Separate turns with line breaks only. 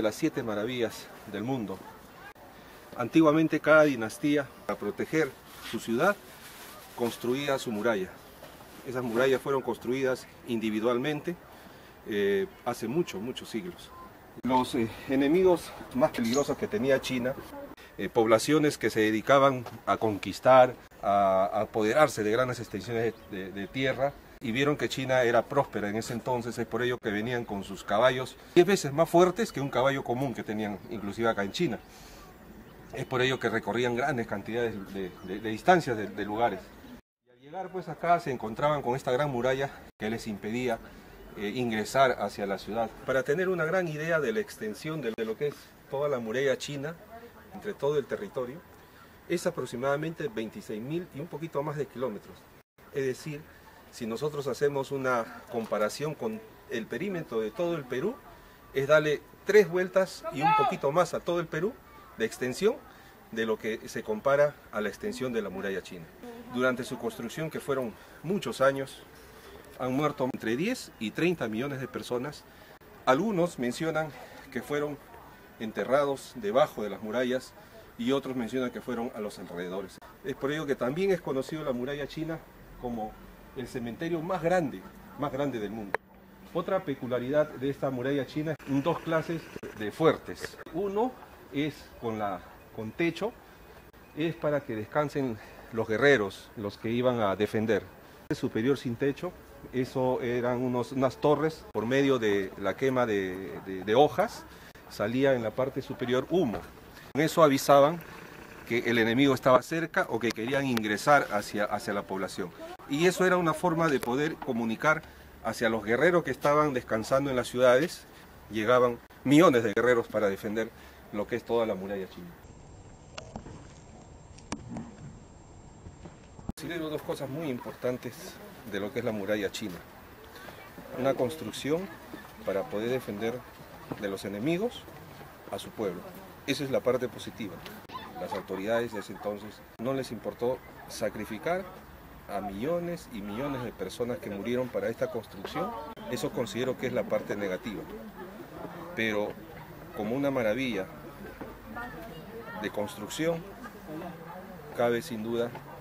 de las 7 maravillas del mundo. Antiguamente cada dinastía, para proteger su ciudad, construía su muralla. Esas murallas fueron construidas individualmente hace muchos siglos. Los enemigos más peligrosos que tenía China, poblaciones que se dedicaban a conquistar, a apoderarse de grandes extensiones de tierra, y vieron que China era próspera en ese entonces. Es por ello que venían con sus caballos 10 veces más fuertes que un caballo común que tenían inclusive acá en China. Es por ello que recorrían grandes cantidades de distancias de lugares. Y al llegar pues acá se encontraban con esta gran muralla que les impedía ingresar hacia la ciudad. Para tener una gran idea de la extensión de lo que es toda la muralla china, entre todo el territorio, es aproximadamente 26.000 y un poquito más de kilómetros. Es decir, si nosotros hacemos una comparación con el perímetro de todo el Perú, es darle 3 vueltas y un poquito más a todo el Perú de extensión de lo que se compara a la extensión de la muralla china. Durante su construcción, que fueron muchos años, han muerto entre 10 y 30 millones de personas. Algunos mencionan que fueron enterrados debajo de las murallas y otros mencionan que fueron a los alrededores. Es por ello que también es conocido la muralla china como el cementerio más grande del mundo. Otra peculiaridad de esta muralla china es 2 clases de fuertes. Uno es con techo, es para que descansen los guerreros, los que iban a defender. El superior sin techo, eso eran unas torres, por medio de la quema de hojas, salía en la parte superior humo. Con eso avisaban que el enemigo estaba cerca o que querían ingresar hacia la población. Y eso era una forma de poder comunicar hacia los guerreros que estaban descansando en las ciudades. Llegaban millones de guerreros para defender lo que es toda la muralla china. Considero 2 cosas muy importantes de lo que es la muralla china. Una construcción para poder defender de los enemigos a su pueblo. Esa es la parte positiva. Las autoridades de ese entonces no les importó sacrificar a millones y millones de personas que murieron para esta construcción. Eso considero que es la parte negativa. Pero como una maravilla de construcción, cabe sin duda